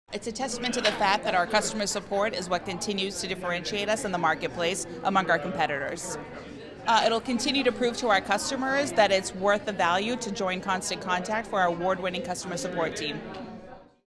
It's a testament to the fact that our customer support is what continues to differentiate us in the marketplace among our competitors. It'll continue to prove to our customers that it's worth the value to join Constant Contact for our award-winning customer support team.